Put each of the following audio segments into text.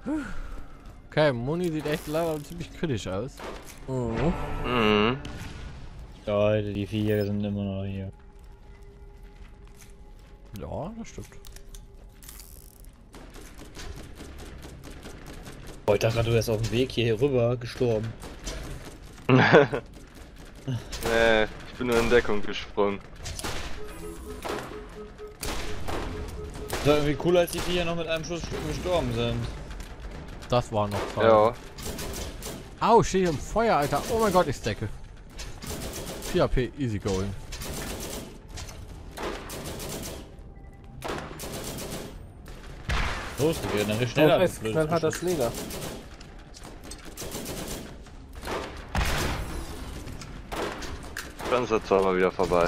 Okay, Moni sieht echt leider ziemlich kritisch aus. Mhm. Mhm. Leute, die Viecher sind immer noch hier. Ja, das stimmt. Oh, ich dachte gerade, du wärst auf dem Weg hier rüber gestorben. Nee, ich bin nur in Deckung gesprungen. Das war irgendwie cooler, als die Viecher noch mit einem Schuss gestorben sind. Das war noch Zeit. Ja. Au, stehe ich im Feuer, Alter. Oh mein Gott, ich stecke. 4 AP, easy going. Los, wir werden dann schneller. Oh, knallharter Schläger. Dann ist er zwar mal wieder vorbei.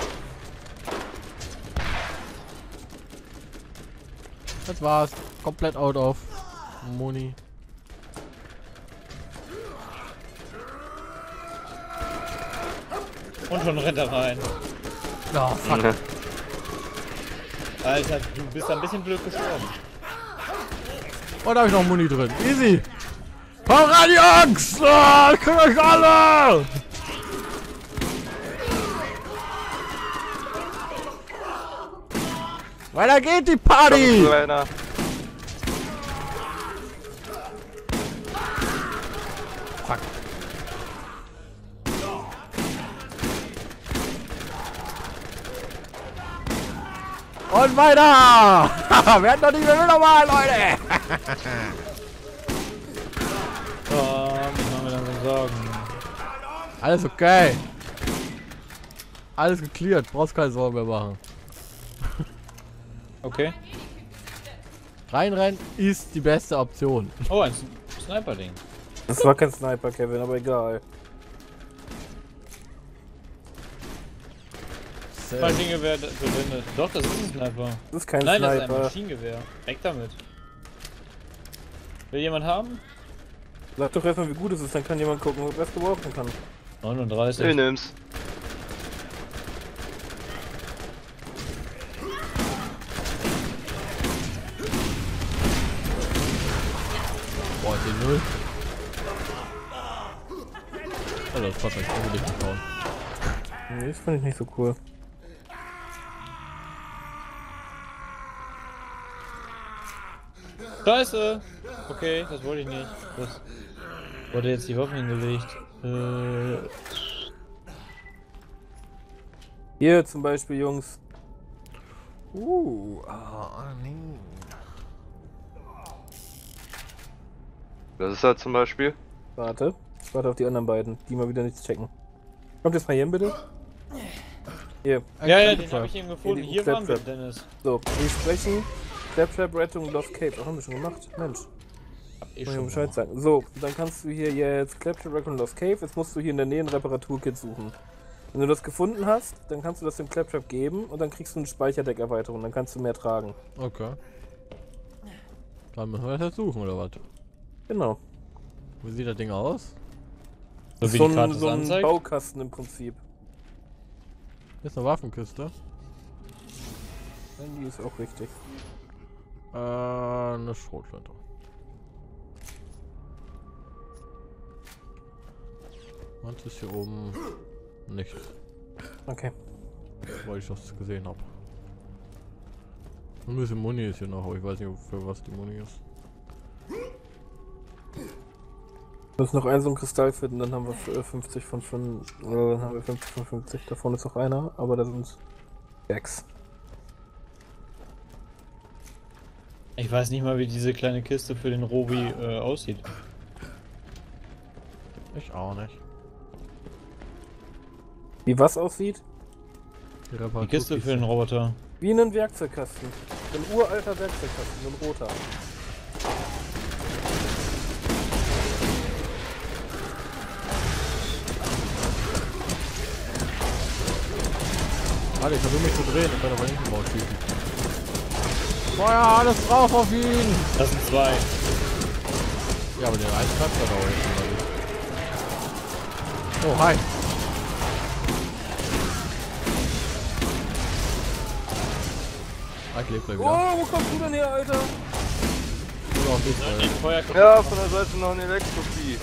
Das war's. Komplett out of Moni. Und schon rennt er rein. Ja, fuck. Alter, du bist ein bisschen blöd gestorben. Und da hab ich noch Muni drin. Easy. Hau ran, Jungs! Oh, ich krieg euch alle! Weiter geht die Party! Einer. Fuck. Und weiter! Werden doch nicht mehr normal, Leute! Ich mach mir dann so Sorgen. Alles okay. Alles geklärt, brauchst keine Sorgen mehr machen. Okay. Reinrennen ist die beste Option. Oh, ein Sniper-Ding. Das war kein Sniper, Kevin, aber egal. Maschinengewehr verwendet. Doch, das ist ein Sniper. Das ist kein Nein, das ist ein Sniper. Maschinengewehr. Weg damit. Will jemand haben? Sag doch erstmal, wie gut es ist, dann kann jemand gucken, was gebrauchen kann. 39. Ich nimm's. Boah, die 0. Oh, das Fahrzeug kann ich nicht bauen. Nee, das finde ich nicht so cool. Scheiße! Okay, das wollte ich nicht. Das wurde jetzt die Waffen hingelegt. Hier zum Beispiel, Jungs. Nee. Das ist halt zum Beispiel. Warte. Ich warte auf die anderen beiden, die mal wieder nichts checken. Kommt jetzt mal hier hin, bitte. Hier. Ja, den habe ich eben gefunden. die Hier waren wir, Claptrap. Dennis. So, wir sprechen. Claptrap, Rettung, Lost Cape. Ach, haben wir schon gemacht? Mensch. Hab ich Muss ich schon Bescheid gemacht. sagen. So, dann kannst du hier jetzt Claptrap, Rettung, Lost Cave. Jetzt musst du hier in der Nähe ein Reparaturkit suchen. Wenn du das gefunden hast, dann kannst du das dem Claptrap geben und dann kriegst du eine Speicherdeckerweiterung. Dann kannst du mehr tragen. Okay. Dann müssen wir das jetzt suchen, oder was? Genau. Wie sieht das Ding aus? So wie so die Karte ein, so ein anzeigt. Baukasten im Prinzip. Hier ist eine Waffenkiste. Die ist auch richtig. Eine Schrotflinte. Und ist hier oben nichts, Okay. weil ich das gesehen habe. Ein bisschen Muni ist hier noch, aber ich weiß nicht, für was die Muni ist. Wir müssen noch einen so einen Kristall finden, dann haben wir 50 von 5. Dann haben wir 50 von 50. Da vorne ist noch einer, aber da sind 6. Ich weiß nicht mal, wie diese kleine Kiste für den Robi aussieht. Ich auch nicht. Wie was aussieht? Die Kiste für den Roboter. Wie ein Werkzeugkasten. Ein uralter Werkzeugkasten, so ein roter. Warte, ich versuche mich zu drehen und kann aber hinten rausschießen. Feuer, alles drauf auf ihn! Das sind 2. Ja, aber den einen klappt da auch hinten. Oh, hi! Ah, ich lebe gleich wieder. Oh, wo kommst du denn her, Alter? Oder auch nicht, Den Feuer Ja, von der Seite noch ein Elektrovieh.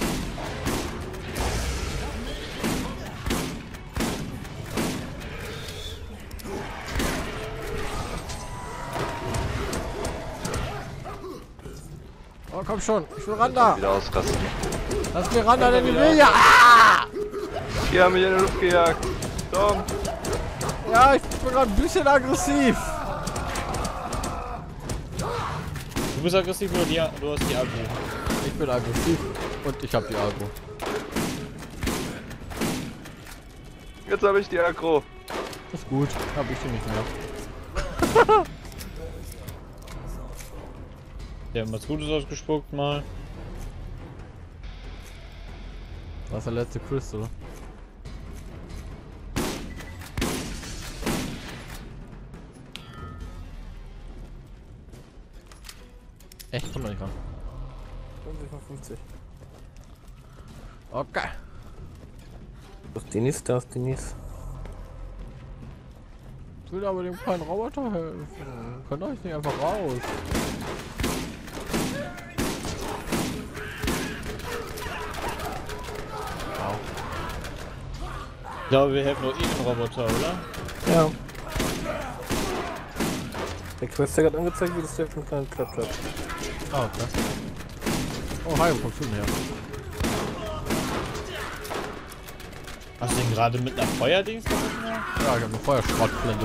Oh, komm schon. Ich will ran da. Wieder ausrasten. Lass mir ran da, denn die will ja. Ah! Die haben mich in die Luft gejagt. Tom. Ja, ich bin gerade ein bisschen aggressiv. Du bist aggressiv oder du hast die Agro? Ich bin aggressiv und ich habe die Agro. Jetzt habe ich die Aggro. Ist gut, habe ich die nicht mehr. Der hat was Gutes ausgespuckt mal. Das ist der letzte Crystal. Echt? Komm doch nicht ran. 50 mal 50. Okay. Das ist Dennis, das ist Dennis. Ich will aber dem kleinen Roboter helfen. Könnt euch nicht einfach raus. Ich glaube, wir helfen nur den Roboter, oder? Ja. Der Quest hat gerade angezeigt, wie das der von kleinen Claptrap. Ah, okay. Oh, hi, wo kommst du denn her? Hast du den gerade mit einer Feuerdings gemacht? Ja, ich hab eine Feuerschrottblende.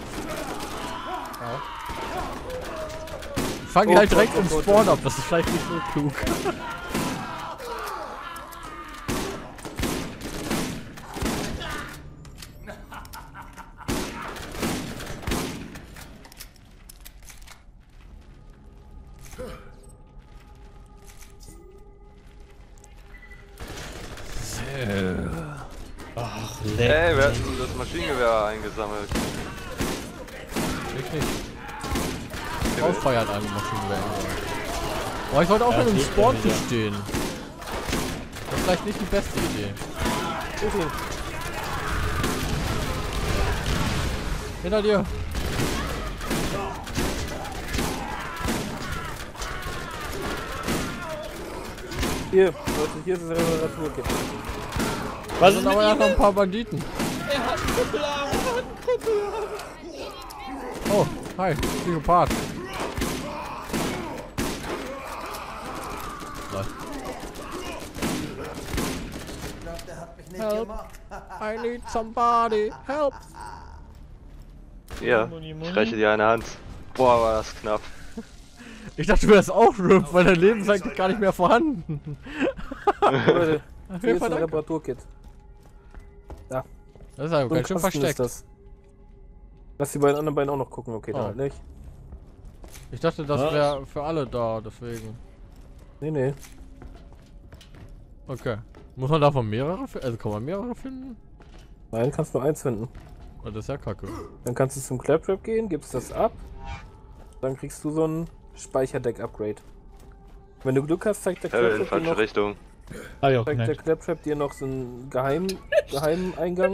Ich fang die halt direkt im Spawn ab, das ist vielleicht nicht so klug. Ach, Ey, wer leck. hat denn das Maschinengewehr eingesammelt? Ich nicht. Auffeuern eine Maschinengewehr. Oh, ich wollte auch Ja, in einem geht Spawn ja zu wieder. stehen. Das ist vielleicht nicht die beste Idee. Hinter dir. Hier, Leute, hier ist das Reparaturkit. Was Da ist sind mit aber ja ihm? noch ein paar Banditen. Er hat einen Kuppelarm, er hat einen Kuppelarm. Oh, hi, Psychopath. Help! I need somebody! Help! Hier, ich reiche dir eine Hand. Boah, war das knapp. Ich dachte, du wärst auch RIP, weil dein Leben ist eigentlich gar nicht mehr vorhanden. Leute, Auf hier jeden ist Fall ein danke. Reparaturkit. Das ist ja So ein ganz schön Kasten versteckt. ist das. Lass die beiden anderen beiden auch noch gucken, okay, Oh. dann halt nicht. Ich dachte, das Was? wäre für alle da, deswegen. Nee, nee. Okay. Muss man davon mehrere finden? Also kann man mehrere finden? Nein, kannst nur eins finden. Oh, das ist ja kacke. Dann kannst du zum Claptrap gehen, gibst das ab. Dann kriegst du so ein Speicherdeck-Upgrade. Wenn du Glück hast, zeigt der In Claptrap dir falsche noch, Richtung. Hab ich auch zeigt der gemerkt. Claptrap dir noch so einen geheimen Eingang.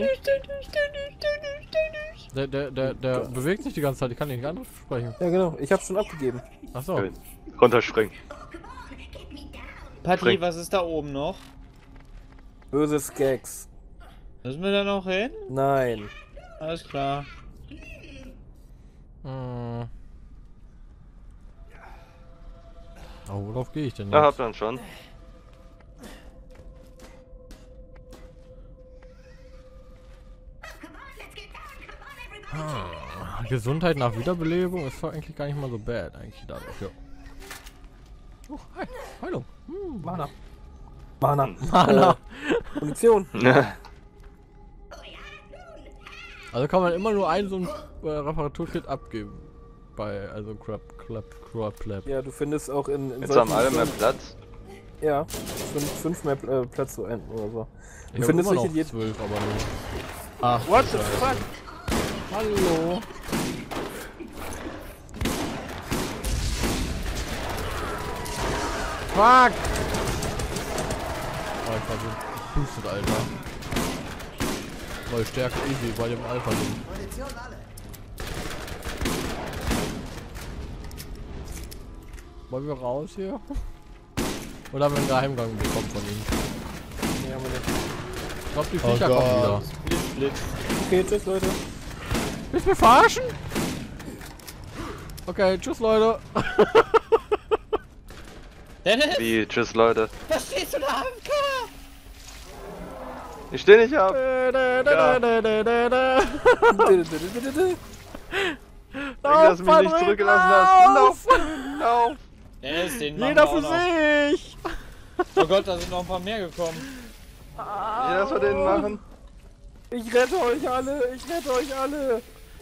Der bewegt sich die ganze Zeit, ich kann nicht ansprechen. Ja, genau. Ich hab's schon abgegeben. Achso. Runterspringen. Patty, Spring. was ist da oben noch? Böses Gags. Müssen wir da noch hin? Nein. Alles klar. Oh, worauf gehe ich denn Ja, jetzt? habt ihr schon. Gesundheit nach Wiederbelebung ist doch eigentlich gar nicht mal so bad, eigentlich dadurch, ja. Oh, hi, Heilung. Mana. Mana. Mana. Munition. Also kann man immer nur ein so ein Reparaturkit abgeben. Bei, also Crap. Ja, du findest auch in Jetzt haben alle mehr Platz. Ja, 5 mehr Platz so ein oder so. Ich Du hab findest immer welche, noch die 12, aber nur. Ach, What the fuck? hallo. Fuck! Oh, ich war so geboostet, Alter. Neue Stärke easy bei dem Alpha-Ding. Wollen wir raus hier? Oder haben wir einen Geheimgang bekommen von ihm? Nee, haben wir nicht. Ich glaube, die Viecher kommen wieder. Blitz. Okay, tschüss, Leute. Willst du mich verarschen? Okay, tschüss, Leute. Dennis! Wie, tschüss Leute. Was stehst du da am K? Ich steh nicht ab. Dass du mich nicht zurückgelassen hast. Lauf! Lauf! Dennis, den machen Jeder wir für auch noch. sich! Oh Gott, da sind noch ein paar mehr gekommen. Ja, dass wir den machen. Ich rette euch alle, ich rette euch alle.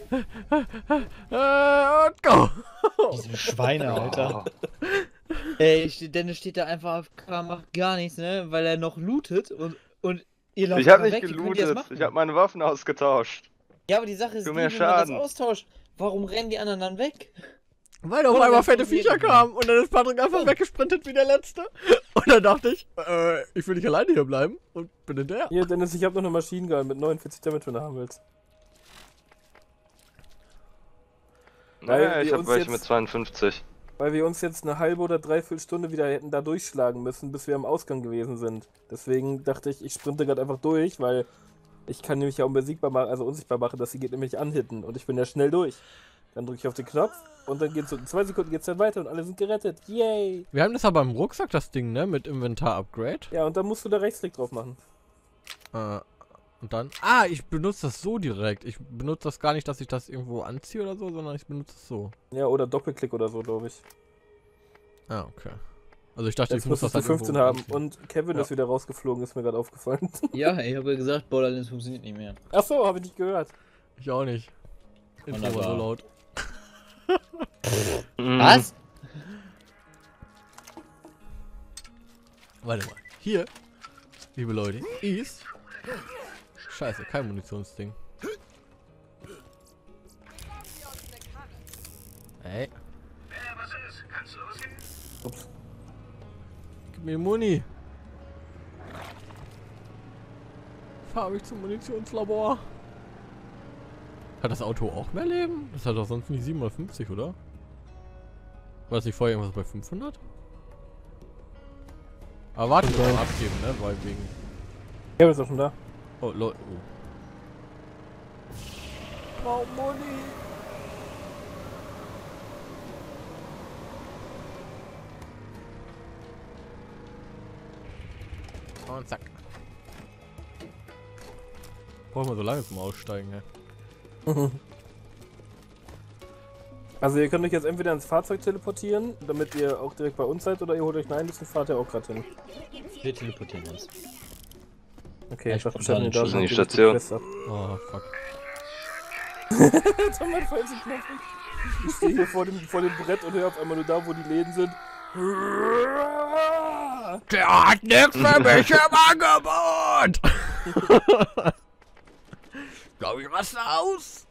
Und go! Diese Schweine, Alter. Ey, Dennis steht da einfach auf K, macht gar nichts, ne? Weil er noch lootet und ihr lauft Ich hab einfach nicht weg. Wie könnt ihr das gelootet. machen? Ich hab meine Waffen ausgetauscht. Ja, aber die Sache ist, Für wie, mehr wenn man das Schaden. austauscht, warum rennen die anderen dann weg? Weil auf Oder einmal wenn's fette probiert Viecher wird. kamen und dann ist Patrick einfach weggesprintet wie der Letzte. Und dann dachte ich will nicht alleine hier bleiben und bin hinterher. Hier, Dennis, ich habe noch eine Maschinengun mit 49 Damage, wenn du haben willst. Weil Naja, ich wir hab uns welche jetzt- mit 52. Weil wir uns jetzt eine halbe oder dreiviertel Stunde wieder hätten da durchschlagen müssen, bis wir am Ausgang gewesen sind. Deswegen dachte ich, ich sprinte gerade einfach durch, weil ich kann nämlich ja unbesiegbar machen, also unsichtbar machen, dass sie geht nämlich anhitten. Und ich bin ja schnell durch. Dann drücke ich auf den Knopf und dann geht's so in 2 Sekunden geht's dann weiter und alle sind gerettet. Yay! Wir haben das aber im Rucksack, das Ding, ne? Mit Inventar-Upgrade. Ja, und dann musst du da Rechtsklick drauf machen. Und dann. Ich benutze das so direkt. Ich benutze das gar nicht, dass ich das irgendwo anziehe oder so, sondern ich benutze es so. Ja, oder Doppelklick oder so, glaube ich. Okay. Also ich dachte, Jetzt ich muss musstest das du halt 15 irgendwo haben. anziehen. Und Kevin Ja. ist wieder rausgeflogen, ist mir gerade aufgefallen. Ja, ich habe ja gesagt, Borderlands funktioniert nicht mehr. Achso, habe ich nicht gehört. Ich auch nicht. Intro war so Wunderbar. laut. Mhm. Was? Warte mal. Hier, liebe Leute, ist. Scheiße, kein Munitionsding. Ey. Ups. Gib mir Muni. Fahr mich zum Munitionslabor. Hat das Auto auch mehr Leben? Das hat doch sonst nicht 750, oder? War das nicht vorher irgendwas bei 500? Aber warte, wir mal abgeben, ne? Weil wegen. Kevin ist doch schon da. Oh, Leute. Oh, Muni. Und zack. Brauchen wir so lange zum Aussteigen, ne? Also ihr könnt euch jetzt entweder ins Fahrzeug teleportieren, damit ihr auch direkt bei uns seid, oder ihr holt euch einen, das fahrt ihr auch gerade hin. Wir teleportieren uns. Okay, Ja, ich dachte, spontan wir in die die Station. Quest ab. Oh, fuck. Jetzt haben wir einen falschen Knopf. Ich stehe hier vor dem Brett und höre auf einmal nur da, wo die Läden sind. Der hat nichts für mich im Angebot! Glaub ich, raste aus!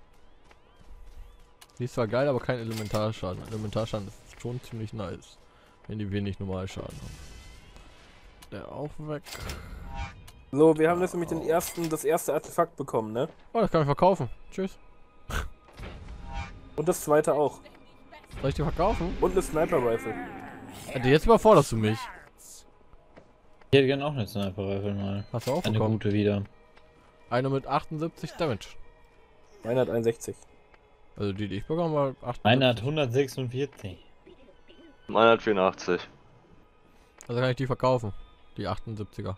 Die ist zwar geil, aber kein Elementarschaden. Elementarschaden ist schon ziemlich nice. Wenn die wenig Normalschaden haben. Der auch weg. So, wir haben jetzt nämlich das erste Artefakt bekommen, ne? Oh, das kann ich verkaufen. Tschüss. Und das zweite auch. Soll ich die verkaufen? Und eine Sniper-Rifle. Jetzt überforderst du mich. Ich hätte gerne auch eine Sniper-Rifle mal. Hast du auch Eine bekommen? gute wieder. Eine mit 78 Damage. Meine hat 61. Also die ich bekommen war 78. Meine hat 146. Meine hat 84. Also kann ich die verkaufen. Die 78er.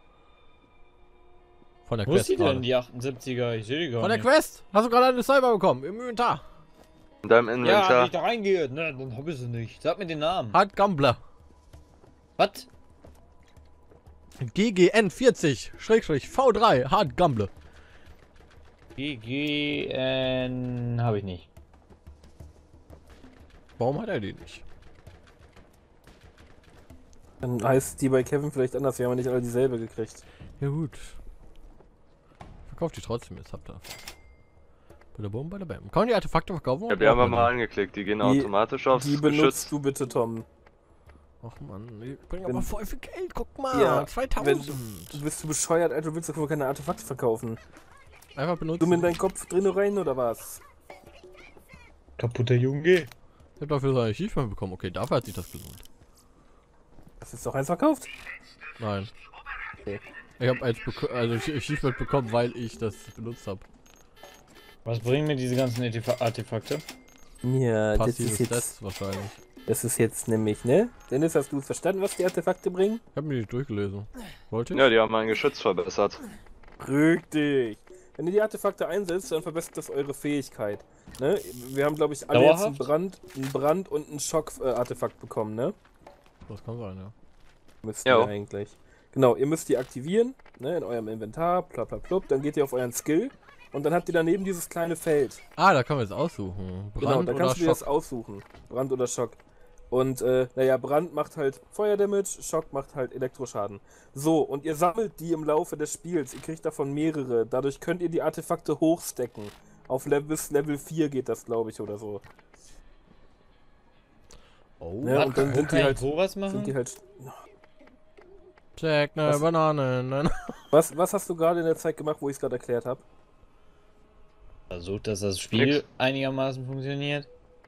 Von der Wo ist Quest die denn, gerade. die 78er? Ich sehe die gar Von der nicht. Quest! Hast du gerade eine Cyber bekommen? Im Inventar. In deinem Ja, Inventar. hab ich da reingehe. Ne, dann hab ich sie nicht. Sag mir den Namen. Hard Gambler. Was? GGN 40-V3 Hard Gambler. GGN habe ich nicht. Warum hat er die nicht? Dann heißt die bei Kevin vielleicht anders, wir haben ja nicht alle dieselbe gekriegt. Ja gut. Verkauft die trotzdem, jetzt habt ihr. Bei der Bombe, bei der Bam. Kann man die Artefakte verkaufen? Ja, die haben wir mal angeklickt. Die gehen automatisch aufs Die benutzt Geschütz. du bitte, Tom. Ach man, die bringen Wenn- aber voll viel Geld, guck mal. Ja, 2000. Du bist du bescheuert, Alter, du willst doch wohl keine Artefakte verkaufen. Einfach benutzen. Du mit deinem Kopf drin rein oder was? Kaputter Junge. Ich hab dafür so ein Achievement bekommen. Okay, dafür hat sich das gelohnt. Hast du jetzt noch eins verkauft? Nein. Okay. Ich habe eins Achievement bekommen, weil ich das benutzt habe. Was bringen mir diese ganzen Artefakte? Ja, Passives Stats wahrscheinlich. das ist jetzt nämlich, ne? Dennis, hast du verstanden, was die Artefakte bringen? Ich habe mir nicht durchgelesen. Wollte ich? Ja, die haben mein Geschütz verbessert. Richtig. Wenn ihr die Artefakte einsetzt, dann verbessert das eure Fähigkeit. Ne? Wir haben, glaube ich, alle Dauerhaft? jetzt einen Brand und ein Schock-Artefakt bekommen, ne? Das kann sein, ja. Müsst Jo. ihr eigentlich. Genau, ihr müsst die aktivieren, ne, in eurem Inventar, blablabla. Dann geht ihr auf euren Skill und dann habt ihr daneben dieses kleine Feld. Ah, da kann man jetzt aussuchen. Brand Genau, da oder kannst du dir das Schock. aussuchen. Brand oder Schock. Und, naja, Brand macht halt Feuerdamage, Schock macht halt Elektroschaden. So, und ihr sammelt die im Laufe des Spiels. Ihr kriegt davon mehrere. Dadurch könnt ihr die Artefakte hochstecken. Auf bis Level 4 geht das, glaube ich, oder so. Oh, Ja, und dann Wo sind kann die ich halt... wo was Sind machen? die halt... Jack, ne Was? Banane. Ne. Was hast du gerade in der Zeit gemacht, wo ich es gerade erklärt habe? Versucht, dass das Spiel Nix. einigermaßen funktioniert.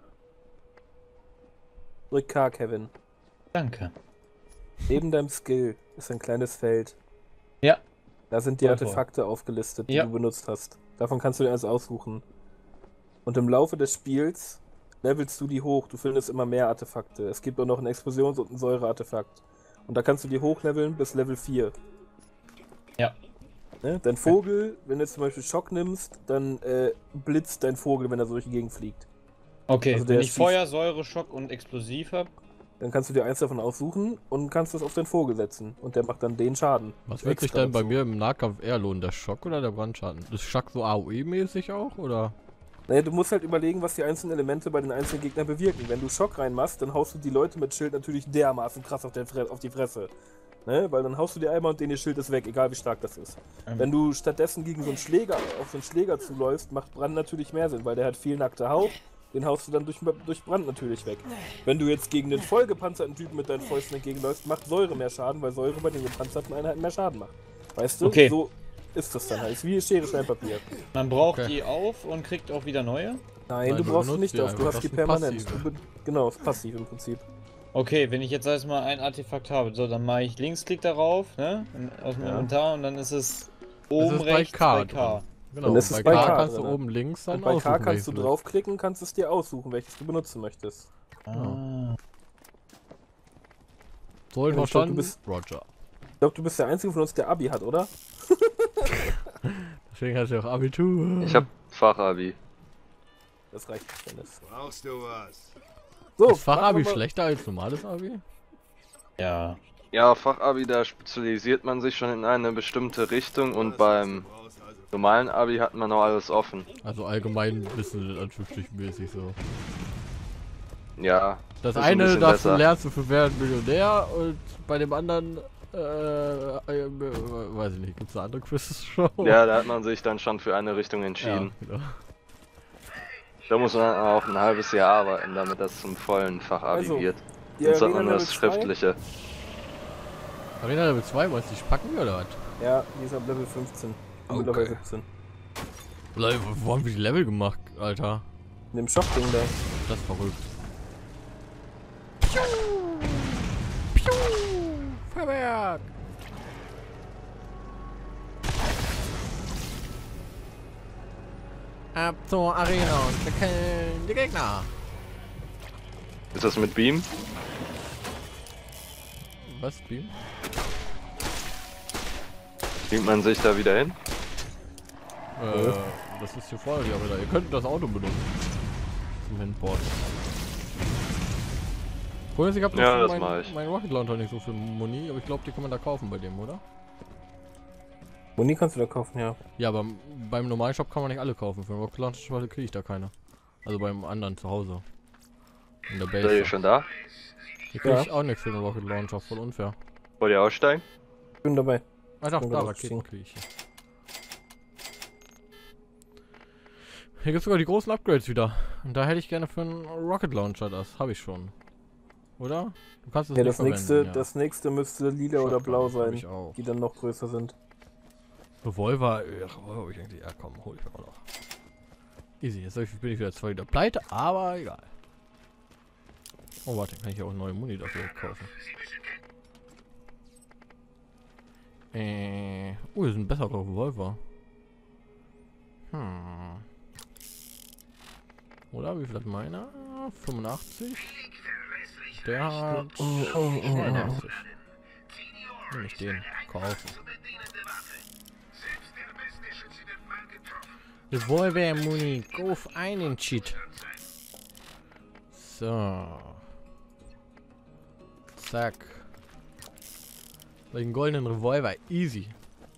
Drück K, Kevin. Danke. Neben deinem Skill ist ein kleines Feld. Ja. Da sind die Voll vor. Artefakte aufgelistet, die Ja. du benutzt hast. Davon kannst du dir eins aussuchen. Und im Laufe des Spiels levelst du die hoch. Du findest immer mehr Artefakte. Es gibt auch noch ein Explosions- und ein Säureartefakt. Und da kannst du die hochleveln bis Level 4. Ja. Ne? Dein Vogel, wenn du zum Beispiel Schock nimmst, dann blitzt dein Vogel, wenn er so durch die Gegend fliegt. Okay, Also der wenn ich schießt- Feuer, Säure, Schock und Explosiv habe. Dann kannst du dir eins davon aussuchen und kannst das auf deinen Vogel setzen. Und der macht dann den Schaden. Was wird sich Extra denn bei dazu. mir im Nahkampf eher lohnen? Der Schock oder der Brandschaden? Ist Schock so AOE-mäßig auch, oder? Naja, du musst halt überlegen, was die einzelnen Elemente bei den einzelnen Gegnern bewirken. Wenn du Schock reinmachst, dann haust du die Leute mit Schild natürlich dermaßen krass auf die Fresse. Ne? Weil dann haust du die einmal und ihr Schild ist weg, egal wie stark das ist. Wenn du stattdessen gegen so einen Schläger, auf so einen Schläger zuläufst, macht Brand natürlich mehr Sinn, weil der hat viel nackte Haut. Den haust du dann durch Brand natürlich weg. Wenn du jetzt gegen den vollgepanzerten Typen mit deinen Fäusten entgegenläufst, macht Säure mehr Schaden, weil Säure bei den gepanzerten Einheiten mehr Schaden macht. Weißt du? Okay. So ist das dann halt. Ist wie Schere, Stein, Papier. Man braucht Okay. die auf und kriegt auch wieder neue. Nein, Nein, du du brauchst sie benutzt nicht die auf, du einfach. hast die Das ist permanent. passive. Genau, ist passiv im Prinzip. Okay, wenn ich jetzt erstmal ein Artefakt habe, so, dann mache ich Linksklick darauf, ne? Aus dem Ja. Inventar und dann ist es Das oben ist bei rechts K bei K. drin. Genau, Dann ist es bei bei K K kannst du drin. oben links dann Und bei K aussuchen, kannst du welches draufklicken, kannst es dir aussuchen, welches du benutzen möchtest. Ah. So, ich Ja, ich glaub, du verstanden? bist- Roger. Ich glaube, du bist der Einzige von uns, der Abi hat, oder? Deswegen hast du auch Abitur. Ich hab Fachabi. Das reicht, Dennis. Brauchst du was? So, Ist Fachabi machen wir mal- schlechter als normales Abi? Ja. Ja, Fachabi, da spezialisiert man sich schon in eine bestimmte Richtung und beim normalen Abi hat man noch alles offen. Also allgemein Wissen anführungsstrichmäßig so. Ja. Das ist ein eine bisschen darfst du besser. lernst du für wer ein Millionär und bei dem anderen, weiß ich nicht, gibt's da andere Quizzes schon? Ja, da hat man sich dann schon für eine Richtung ja, entschieden. genau. Da muss man auch ein halbes Jahr arbeiten, damit das zum vollen Fachabi Also, wird. Die Sonst hat Arena man nur Level das 2? Schriftliche. Arena Level 2, meinst du, die packen wir oder was? Ja, die ist ab Level 15. Okay. Mittlerweile 17. Leute, wo haben wir die Level gemacht, Alter? In dem Schockding da. Das ist verrückt. Feuerwerk! Ab zur Arena und wir killen die Gegner. Ist das mit Beam? Was, Beam? Beamt man sich da wieder hin? Das ist hier vorne die Arena. Ihr könnt das Auto benutzen. Zum Hinport. Cool, ich hab Ja, noch das mach ich. mein Rocket Launcher nicht so viel Muni, aber ich glaube, die kann man da kaufen bei dem, oder? Muni kannst du da kaufen, ja. Ja, aber beim normalen Shop kann man nicht alle kaufen. Für den Rocket Launcher kriege ich da keine. Also beim anderen zu Hause. In der Seid ihr Base. schon da? Hier kriege Ja. ich auch nichts für den Rocket Launcher, voll unfair. Wollt ihr aussteigen? Ich bin dabei. Ah doch, bin da gerade Raketen ausgestiegen. kriege ich hier. Hier gibt es sogar die großen Upgrades wieder. Und da hätte ich gerne für einen Rocket Launcher das. Habe ich schon. Oder? Du kannst es Ja, nicht das verwenden, nächste, ja. das nächste müsste lila oder Shotgun blau hab sein, ich auch. die dann noch größer sind. Revolver, hab ich eigentlich, ja komm, hol ich mir auch noch. Easy, jetzt bin ich wieder zwar wieder pleite, aber egal. Oh, warte, kann ich auch neue Muni dafür kaufen. Das ist ein besserer Revolver. Oder wie viel hat meiner? 85. Der hat 82. Nehme ich den. Kaufen. Revolver Muni. Kauf einen Cheat. So. Zack. Den goldenen Revolver. Easy.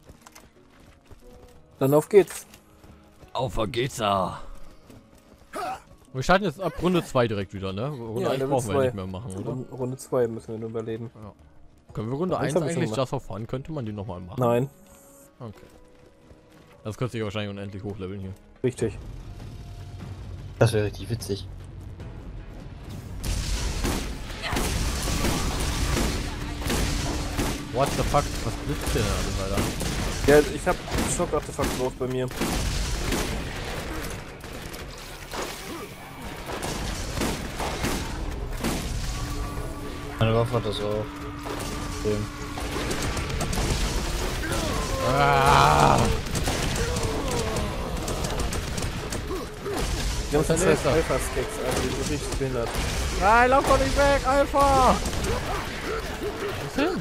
Dann auf geht's. Auf geht's da. Wir starten jetzt ab Runde 2 direkt wieder, ne? Runde Ja, 1 Level brauchen wir 2. nicht mehr machen, oder? Runde 2 müssen wir nur überleben. Ja. Können wir Runde Ja, 1 hab ich schon eigentlich gemacht. Just for Fun? Könnte man die nochmal machen? Nein, Okay. Das könnte sich wahrscheinlich unendlich hochleveln hier. richtig. Das wäre richtig witzig. What the fuck? Was blitzt denn alles, Alter? Ja, ich hab Schockartefakt drauf bei mir. Meine Waffe hat das auch. Okay. Ah! Die ganzen Was ist scheiß das? Alpha-Stacks, also die sind richtig behindert. Nein, lauf doch nicht weg, Alpha! Was denn?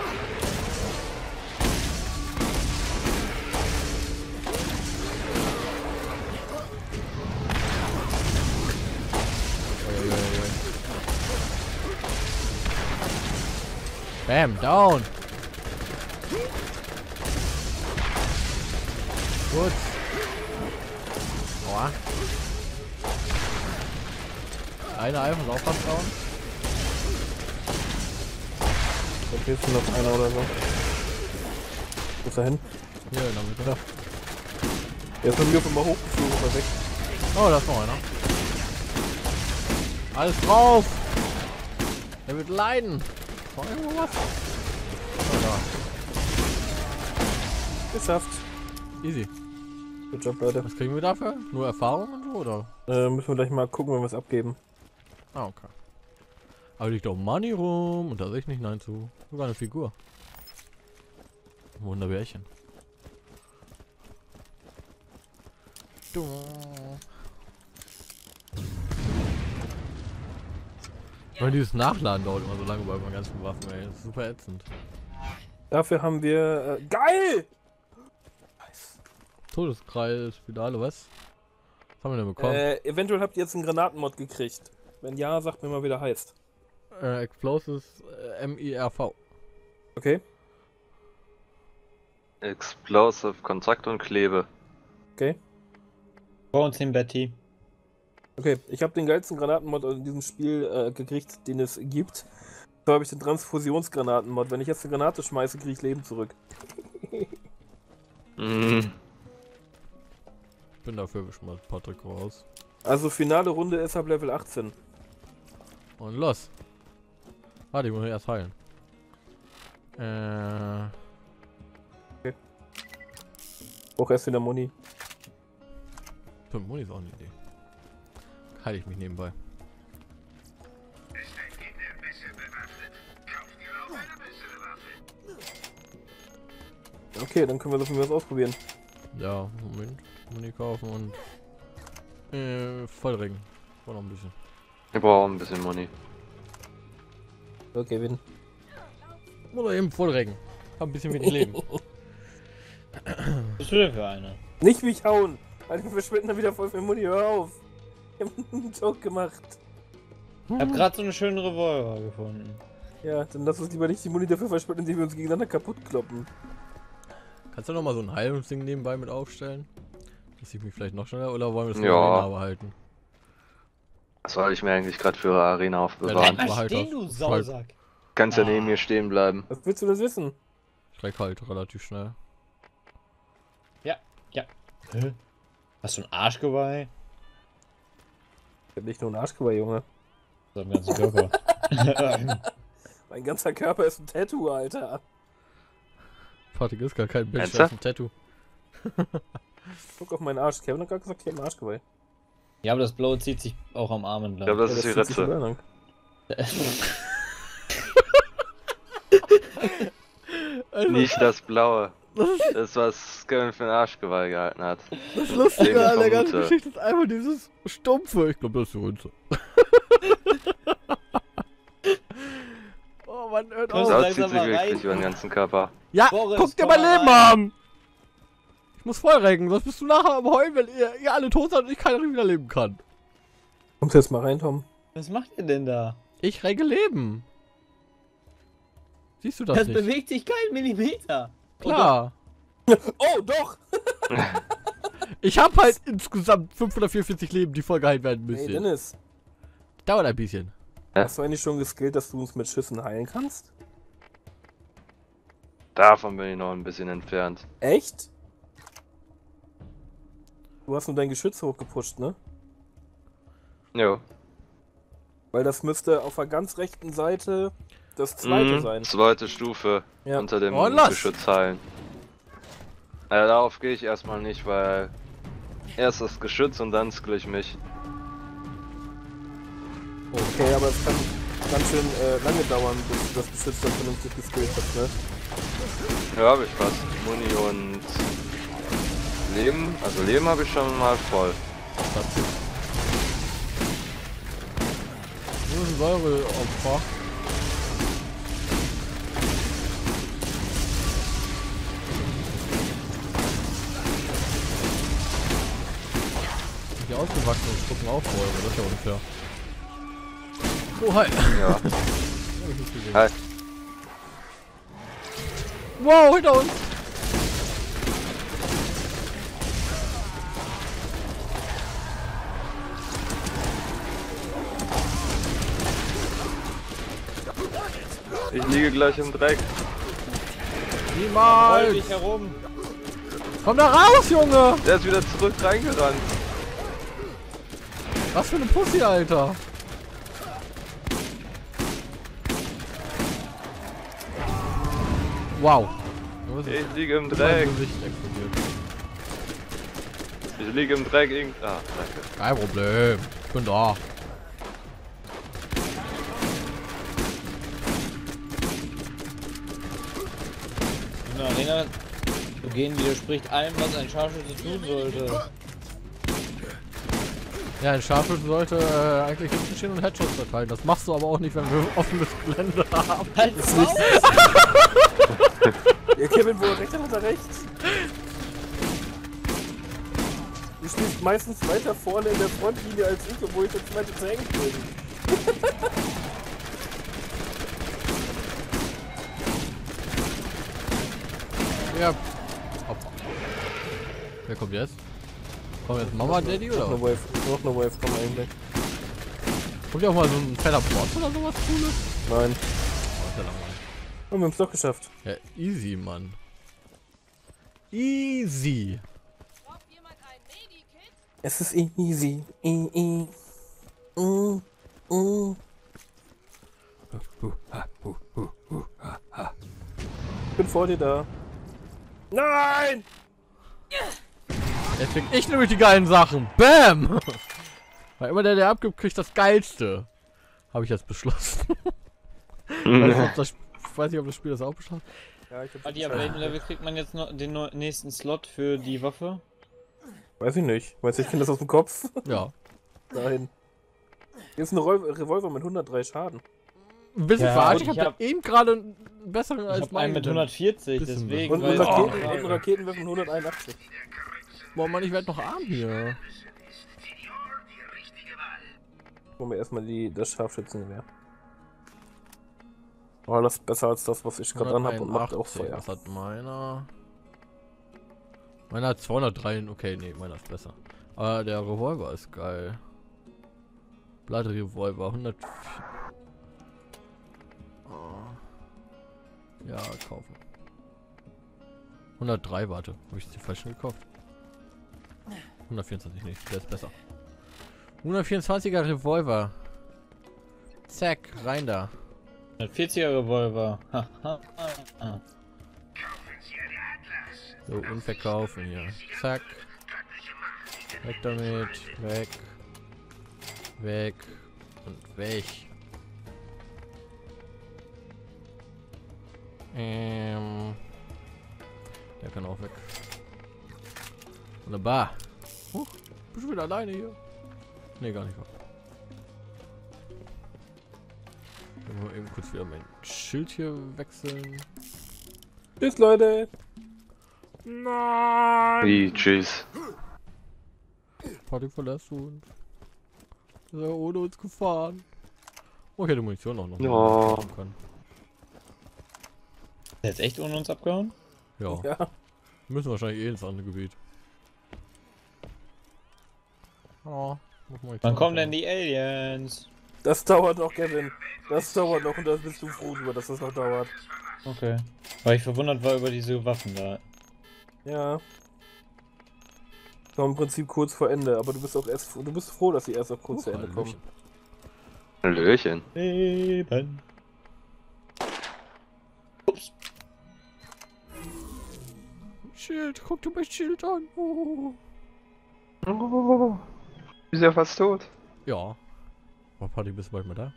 Bam, down! Gut. Aua. Eine Alpha ist auch fast down. Da fehlt noch einer oder so. Wo ist er hin? Hier in der Mitte. Der ist von mir auf einmal hochgeflogen, mal weg. Oh, da ist noch einer. Alles drauf! Der wird leiden. War irgendwo was? Oh, Geschafft. da. Easy. Good Job, Leute. Was kriegen wir dafür? Nur Erfahrung und so, oder? Müssen wir gleich mal gucken, wenn wir es abgeben. Ah, okay. Aber liegt auch Money rum und da sehe ich nicht nein zu. Sogar eine Figur. Wunderbärchen. Du. Weil dieses Nachladen dauert immer so lange bei meinen ganzen Waffen, ey. Das ist super ätzend. Dafür haben wir... geil! Todeskreis, Spirale, was? Was haben wir denn bekommen? Eventuell habt ihr jetzt einen Granatenmod gekriegt. Wenn ja, sagt mir mal, wie der heißt. Explosives MIRV. Okay? Explosive, Kontakt und Klebe. Okay. Vor uns hin, Betty. Okay, ich habe den geilsten Granatenmod in diesem Spiel gekriegt, den es gibt. Da habe ich den Transfusionsgranatenmod. Wenn ich jetzt eine Granate schmeiße, kriege ich Leben zurück. Mhm. Bin dafür geschmeißt, Patrick raus. Also finale Runde ist ab Level 18. Und los. Warte, ich muss mich erst heilen. Auch erst wieder Muni. 5 Muni ist auch eine Idee. Heile ich mich nebenbei. Okay, dann können wir so viel was ausprobieren. Ja, Moment. Muni kaufen und Vollregen. War noch ein bisschen. Wir brauchen ein bisschen Money. Okay, Win. Oder eben Vollregen. Hab ein bisschen wenig Leben. Was bist du denn für einer? Nicht mich hauen! Weil wir verschwinden dann wieder voll viel Muni. Hör auf! Ich hab einen Joke gemacht. Ich hab grad so eine schöne Revolver gefunden. Ja, dann lass uns lieber nicht die Muni dafür verschwenden, indem wir uns gegeneinander kaputt kloppen. Kannst du noch mal so ein Heilungsding nebenbei mit aufstellen? Dass ich mich vielleicht noch schneller, oder wollen wir das Ja. Arena behalten? Was soll ich mir eigentlich gerade für Arena aufbewahren? Ja, halt stehen, auf- du auf- Sausack. Kannst ja neben mir stehen bleiben. Was willst du das wissen? Ich reck halt relativ schnell. Hä? Hast du ein Arschgeweih? Ich hab nicht nur einen Arschgeweih, Junge. Das ist am ganzen Körper. Mein ganzer Körper ist ein Tattoo, Alter. Patrick ist gar kein Mensch, Ernsthaft? das ist ein Tattoo. Guck auf meinen Arsch. Kevin hat gerade gesagt, ich hab einen Arschgeweih. Ja, aber das Blaue zieht sich auch am Arm Ich entlang. glaube, das ist die zieht sich Ritze. überall lang. Also, Nicht das Blaue. Das, was Kevin für den Arschgeweih gehalten hat. das Lustige an der ganzen Vermute. Geschichte ist einfach dieses Stumpfe. Ich glaube, das ist die Hunze. Oh Mann, hört Komm, auf. Da langsam zieht sich mal wirklich rein. über den ganzen Körper. Ja, Boris, guck dir komm mein mal Leben rein. an! Ich muss voll recken, sonst bist du nachher am Heulen, wenn ihr alle tot seid und ich keiner wieder leben kann. Kommst du jetzt mal rein, Tom? Was macht ihr denn da? Ich regge Leben. Siehst du das Das nicht? bewegt sich kein Millimeter. Klar. Oh, doch! Ich habe halt insgesamt 544 Leben, die voll geheilt werden Hey, müssen. Dennis. Dauert ein bisschen. Hast du eigentlich schon geskillt, dass du uns mit Schüssen heilen kannst? Davon bin ich noch ein bisschen entfernt. Echt? Du hast nur dein Geschütz hochgepusht, ne? Jo. Weil das müsste auf der ganz rechten Seite das zweite sein. Zweite Stufe Ja. unter dem Oh, lass. Geschütz heilen. Darauf gehe ich erstmal nicht, weil erst das Geschütz und dann skill ich mich. Okay, aber es kann ganz schön lange dauern, bis du das Geschütz dann vernünftig geskillt hast, ne? Ja, habe ich fast. Muni und Leben. Also Leben habe ich schon mal voll. Nur ein Säureopfer. Die ausgewachsenen spucken auch Säure, das ist ja unfair. Oh, hi. Ja. Hab ich nicht gesehen. Hi. Wow, hinter uns! Ich liege gleich im Dreck. Roll Niemals! dich herum. Komm da raus, Junge! Der ist wieder zurück reingerannt. Was für eine Pussy, Alter! Wow! Ich liege im Mein Dreck. Gesicht explodiert. Ich liege im Dreck. Ah, danke. Kein Problem. Ich bin da. In der Arena zu gehen widerspricht allem, was ein Scharfschütze tun sollte. Ja, ein Scharfschütze sollte eigentlich hinten stehen und Headshots verteilen. Das machst du aber auch nicht, wenn wir offenes Gelände haben. Halt Ist raus! Ja, Kevin, wo er recht hat, hat er recht. Du stehst meistens weiter vorne in der Frontlinie als ich, obwohl ich jetzt meinte zu eng bin. Ja. Hoppa. Wer kommt jetzt? Kommt jetzt Mama, Daddy oder Noch eine was? Wave, noch eine Wave, komm eigentlich. Kommt ja auch mal so ein fetter Boss oder sowas Cooles? Nein. Oh, ist ja langweilig. Und wir haben es doch geschafft. Ja, easy, Mann. Easy. Es ist easy. Ich bin vor dir da. Nein! Jetzt krieg ich nämlich die geilen Sachen. Bam! Weil immer der abgibt, kriegt das Geilste. Habe ich jetzt beschlossen. Ich weiß nicht, ob das Spiel das auch beschlossen hat. Ja, ich hab's Warte, ab welchem Level kriegt man jetzt noch den nächsten Slot für die Waffe? Weiß ich nicht. Weißt du, ich kenne das aus dem Kopf. Ja. Dahin. Hier ist ein Revolver mit 103 Schaden. Ein bisschen Ja, verarscht. und Ich ich habe hab- eben gerade einen besseren Ich als hab einen mit 140, Bisschen deswegen. Und, Weil- und, Oh. Raketen, und Raketenwerfen 181. Boah, Mann, ich werde noch arm hier. Wollen wir erstmal das Scharfschützengewehr. Oh, das ist besser als das, was ich gerade anhab und macht auch 181, Feuer. Was hat meiner? Meiner hat 203. Okay, nee, meiner ist besser. Aber der Revolver ist geil. Blattrevolver 100. Oh. Ja, kaufen. 103, warte. Habe ich die falschen gekauft? 124 nicht, der ist besser. 124er Revolver. Zack, rein da. 140er Revolver. So, und verkaufen hier. Zack. Weg damit. Weg. Weg. Und weg. Der kann auch weg. Wunderbar. Bist du wieder alleine hier? Ne, gar nicht. Ich muss eben kurz wieder mein Schild hier wechseln. Tschüss, Leute. Nein! Wie, tschüss. Party verlässt uns. Ist er ohne uns gefahren. Oh, ich hätte Munition auch noch. Ja. Können. Ist der jetzt echt ohne uns abgehauen? Ja. Ja. Wir müssen wahrscheinlich ins andere Gebiet. Oh, Wann kommen denn die Aliens? Das dauert noch, Kevin. Das dauert noch und da bist du froh drüber, dass das noch dauert. Okay. Weil ich verwundert war über diese Waffen da. Ja. War im Prinzip kurz vor Ende, aber du bist auch erst, du bist froh, dass sie erst auch kurz zu Ende kommen. Hallöchen. Leben. Ups. Schild, guck dir mein Schild an. Oh. Oh, ist ja fast tot. Ja. Aber Party, bist du bald mal da?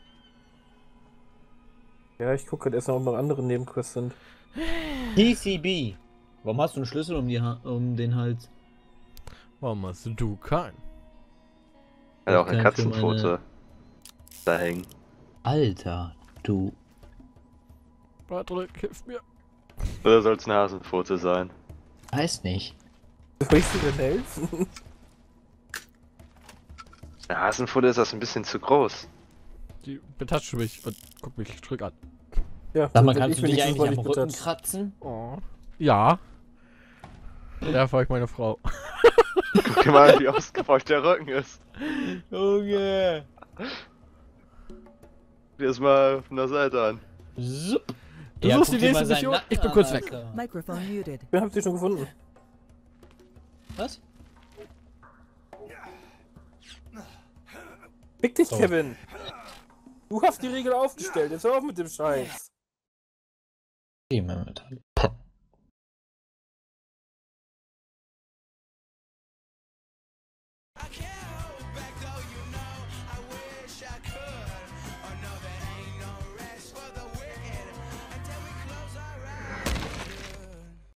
Ja, ich gucke halt erst noch, ob noch andere Nebenquests sind. TCB. Warum hast du einen Schlüssel um den Hals? Warum hast du keinen? Hat auch ein kein für Katzenfoto da hängen. Alter, du. Patrick, hilf mir. Oder soll es ein Hasenfoto sein? Weiß nicht. Soll ich dir denn helfen? Ein Hasenfoto ist das ein bisschen zu groß. Die betatscht mich und guck mich zurück an. Ja, Sag mal, dann kannst du bin dich ich eigentlich am wenigstens mal Rücken nicht kratzen? Oh. Ja. Da war ich meine Frau. Guck dir mal an, wie ausgefeucht der Rücken ist. Junge. Dir das mal von der Seite an. Zup. Du suchst guck die dir mal nächste seinen Mission, Nacken ich bin an, kurz weg. Alter. Microphone muted. Wir haben sie schon gefunden. Was? Fick dich, Oh. Kevin! Du hast die Regel aufgestellt, jetzt hör auf mit dem Scheiß. Geh mal mit.